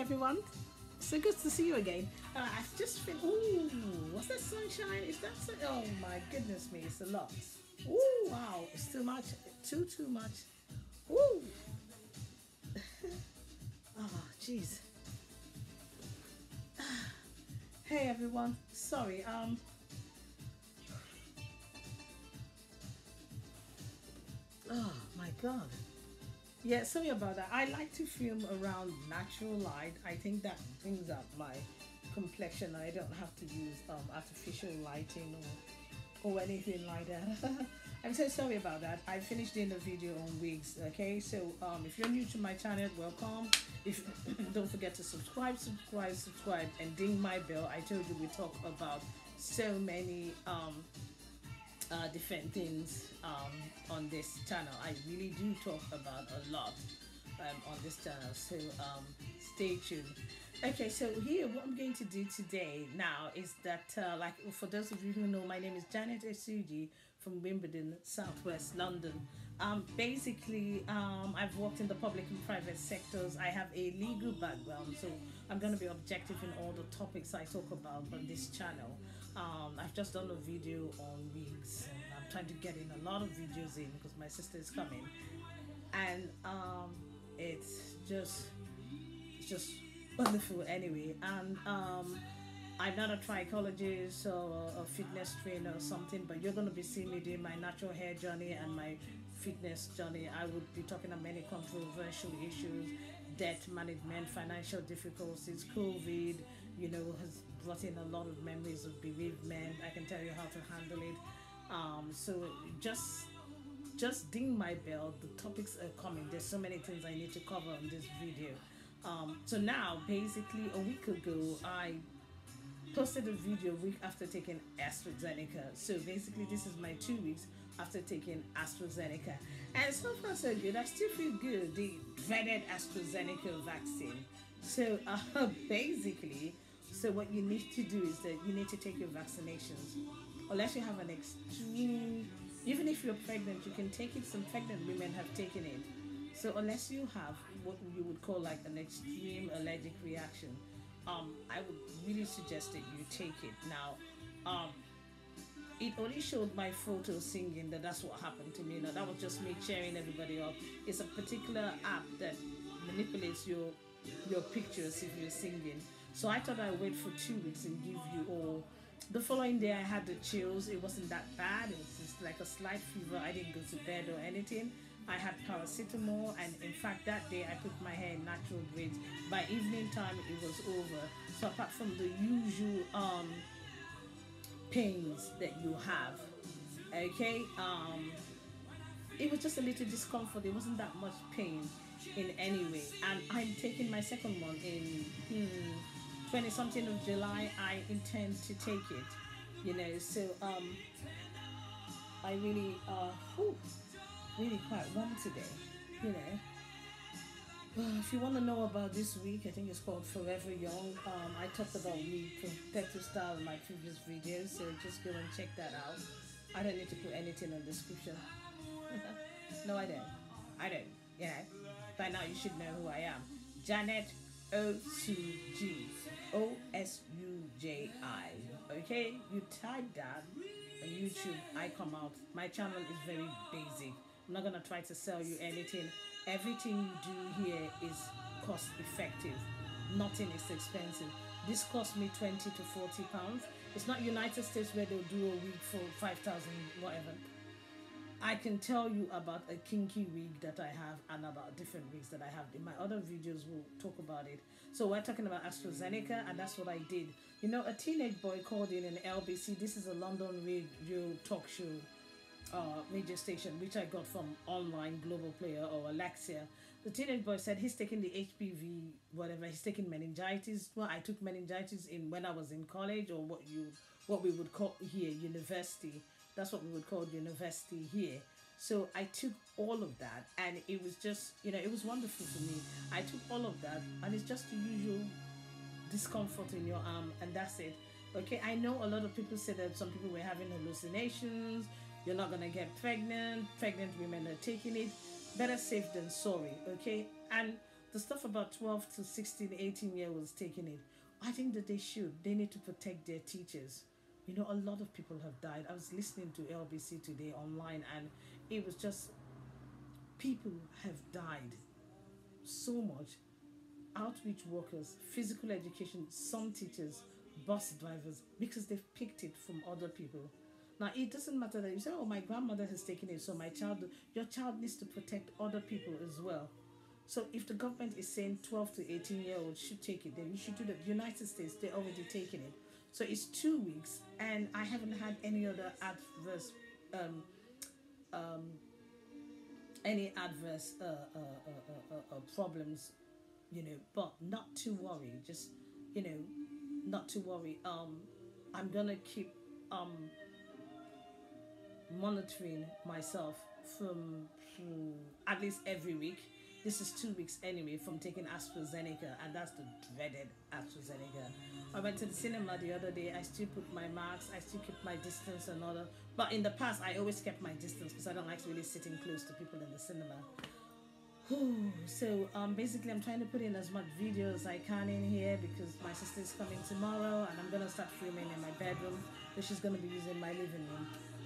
everyone. So good to see you again. I've just been. Ooh, what's that sunshine? Is that? Oh my goodness me, it's a lot. Ooh, wow, it's too much. Too much. Ooh. Oh, jeez. Hey everyone. Sorry. Oh my God. Yeah, sorry about that. I like to film around natural light. I think that brings up my complexion. I don't have to use artificial lighting or anything like that. I'm so sorry about that. I finished doing the video on wigs. Okay, so if you're new to my channel, welcome. If don't forget to subscribe, and ding my bell. I told you we talk about so many different things on this channel. I really do talk about a lot on this channel, so stay tuned. Okay, so here what I'm going to do today now is that like for those of you who know, my name is Janet Esuji from Wimbledon, Southwest London. Basically, I've worked in the public and private sectors. I have a legal background, so I'm going to be objective in all the topics I talk about on this channel. I've just done a video on wigs, and I'm trying to get in a lot of videos in because my sister is coming, and it's just wonderful anyway. And I'm not a trichologist or a fitness trainer or something, but you're going to be seeing me doing my natural hair journey and my fitness journey. I would be talking about many controversial issues: debt management, financial difficulties, COVID, has brought in a lot of memories of bereavement. I can tell you how to handle it. So just ding my bell. The topics are coming. There's so many things I need to cover on this video. So now, basically, a week ago, I posted a video a week after taking AstraZeneca. So basically, this is my 2 weeks after taking AstraZeneca, and so far so good. I still feel good. The dreaded AstraZeneca vaccine. So basically, so what you need to do is that you need to take your vaccinations, unless you have an extreme. Even if you're pregnant, you can take it. Some pregnant women have taken it. So unless you have what you would call like an extreme allergic reaction, I would really suggest that you take it. Now, it only showed my photo singing. That's what happened to me. Now that was just me cheering everybody up. It's a particular app that manipulates your pictures if you're singing. So I thought I'd wait for 2 weeks and give you all. The following day I had the chills. It wasn't that bad. It was just like a slight fever. I didn't go to bed or anything. I had paracetamol, and in fact that day I put my hair in natural braids. By evening time it was over. So apart from the usual pains that you have, okay, it was just a little discomfort. It wasn't that much pain in any way. And I'm taking my second one in 20 something of July. I intend to take it, so I really really quite warm today. If you want to know about this week, I think it's called Forever Young. I talked about weed protective style in my previous videos, so just go and check that out. I don't need to put anything in the description. No, I don't. By now you should know who I am. Janet Osuji. Osuji. Okay, you type that on YouTube, I come out. My channel is very basic. I'm not gonna try to sell you anything. Everything you do here is cost effective. Nothing is expensive. This cost me 20 to 40 pounds. It's not United States where they'll do a wig for 5,000 whatever. I can tell you about a kinky wig that I have and about different wigs that I have. In my other videos, we'll talk about it. So we're talking about AstraZeneca, and that's what I did. A teenage boy called in an LBC. This is a London radio talk show radio station, which I got from online Global Player or Alexia. The teenage boy said he's taking the HPV, whatever. He's taking meningitis. Well, I took meningitis when I was in college, or what we would call here university. That's what we would call university here. So I took all of that, and it was just, it was wonderful for me. I took all of that, and it's just the usual discomfort in your arm, and that's it. Okay, I know a lot of people say that some people were having hallucinations. You're not gonna get pregnant. Pregnant women are taking it. Better safe than sorry. Okay, and the stuff about 12 to 16, 18 year olds taking it, I think that they should. They need to protect their teachers. You know, a lot of people have died. I was listening to LBC today online, and it was just, people have died so much. Outreach workers, physical education, some teachers, bus drivers, because they've picked it from other people. Now it doesn't matter that you say, "Oh, my grandmother has taken it, so my child." Your child needs to protect other people as well. So if the government is saying 12 to 18-year olds should take it, then you should do that. The United States, they're already taking it. So it's 2 weeks, and I haven't had any other adverse, um, um, problems, But not to worry. Just, you know, not to worry. I'm gonna keep um monitoring myself from at least every week. This is 2 weeks anyway from taking AstraZeneca, and that's the dreaded AstraZeneca. I went to the cinema the other day. I still put my marks. I still keep my distance and all that. But in the past, I always kept my distance because I don't like really sitting close to people in the cinema. So basically, I'm trying to put in as much video as I can in here because my sister's coming tomorrow, and I'm gonna start filming in my bedroom, but she's gonna be using my living room.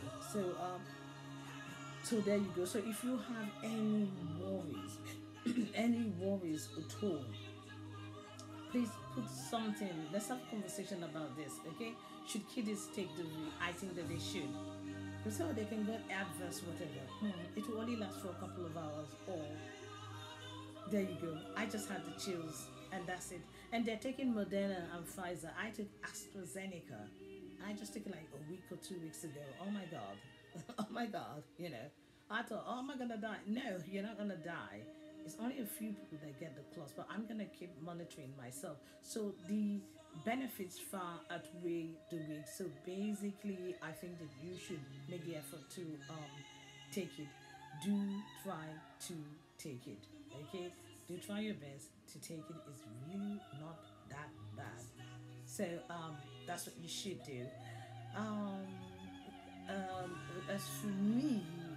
So there you go. So if you have any worries, any worries at all, please put something. Let's have a conversation about this, okay? Should kiddies take the V? I think that they should. So they can get adverse, whatever. It will only last for a couple of hours, or there you go. I just had the chills, and that's it. And they're taking Moderna and Pfizer. I took AstraZeneca. I just took it like a week or 2 weeks ago. Oh my God. Oh my God. I thought, oh, am I going to die? No, you're not going to die. It's only a few people that get the class, but I'm going to keep monitoring myself. So the benefits far outweigh the risks. So basically, I think that you should make the effort to take it. Do try to take it, okay? Do try your best to take it. It's really not that bad. So that's what you should do. Um, as for me,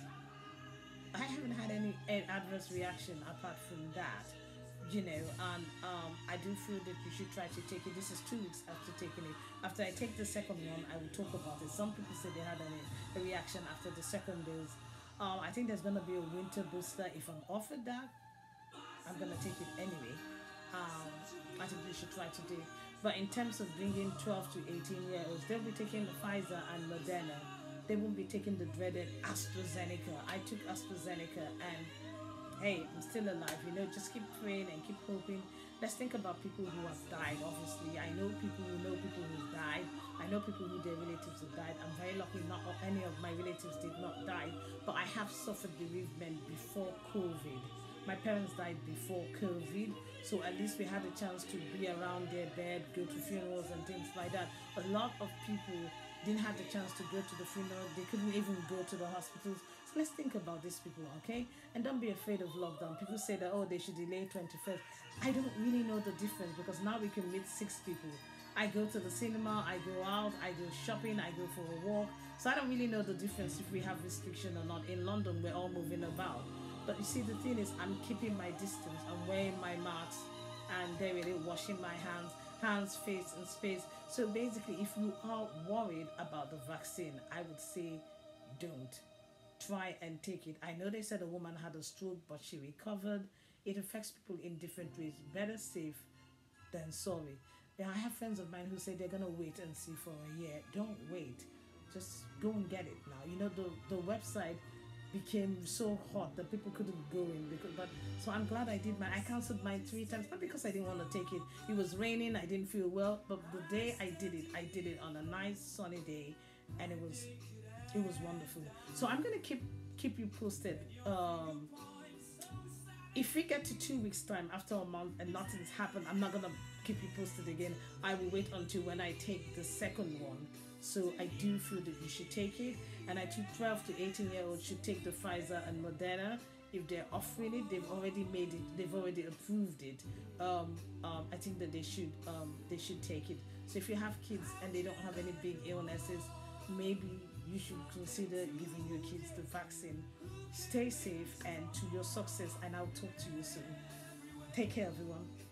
I haven't had any adverse reaction apart from that, and I do feel that you should try to take it. This is 2 weeks after taking it. After I take the second one, I will talk about it. Some people say they had a reaction after the second dose. I think there's going to be a winter booster. If I'm offered that, I'm going to take it anyway. I think you should try to do it. But in terms of bringing 12 to 18-year-olds, they'll be taking the Pfizer and Moderna. They won't be taking the dreaded AstraZeneca. I took AstraZeneca, and hey, I'm still alive. Just keep praying and keep hoping. Let's think about people who have died, obviously. I know people who've died. I know people who their relatives have died. I'm very lucky not any of my relatives did not die, but I have suffered bereavement before COVID. My parents died before COVID, so at least we had a chance to be around their bed, go to funerals and things like that. A lot of people didn't have the chance to go to the funeral. They couldn't even go to the hospitals. So let's think about these people, okay? And don't be afraid of lockdown. People say that, oh, they should delay 21st. I don't really know the difference because now we can meet 6 people. I go to the cinema, I go out, I go shopping, I go for a walk. So I don't really know the difference if we have restriction or not. In London, we're all moving about. But you see, the thing is, I'm keeping my distance. I'm wearing my mask, and they're really washing my hands, face, and space. So basically, if you are worried about the vaccine, I would say don't. Try and take it. I know they said a woman had a stroke, but she recovered. It affects people in different ways. Better safe than sorry. Yeah, I have friends of mine who say they're gonna wait and see for a year. Don't wait. Just go and get it now. The website became so hot that people couldn't go in so I'm glad I canceled mine 3 times, not because I didn't want to take it. It was raining, I didn't feel well, but the day I did it on a nice sunny day, and it was wonderful. So I'm gonna keep you posted. If we get to 2 weeks time after a month and nothing's happened, I'm not gonna keep you posted again. I will wait until when I take the second one. So I do feel that you should take it, and I think 12 to 18-year-olds should take the Pfizer and Moderna. If they're offering it, they've already made it, they've already approved it. I think that they should take it. So if you have kids and they don't have any big illnesses, maybe you should consider giving your kids the vaccine. Stay safe and to your success, and I'll talk to you soon. Take care, everyone.